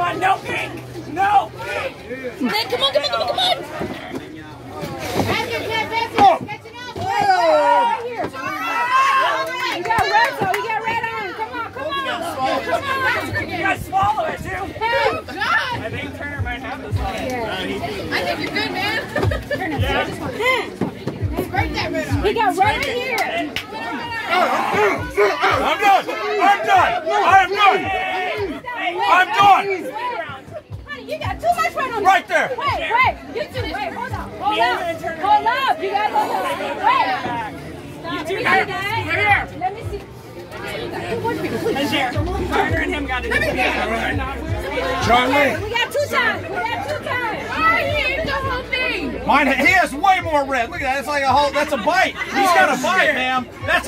on, no pink! No pink! Man, come on, come on, come on, come on! Oh. Right here. You got red, so you got red on. Come on, come on. Come on. You gotta swallow it, too! Hey, God! I think Turner might have this one. I think you're good, man. Turner, Yeah. this one. Break that red on. He got red right here. I'm done! I'm done! I'm done! I'm done! Honey, you got too much red on. Right there! Wait, you two, wait, hold up. Hold up. Hold up. You gotta hold up. Wait. You two guys, come here! Let me see. Here. Turner and him got to do Charlie! We got two times. We got two times. Oh, he ate the whole thing. Mine, he has way more red. Look at that. It's like a whole, that's a bite. He's got a bite, ma'am. That's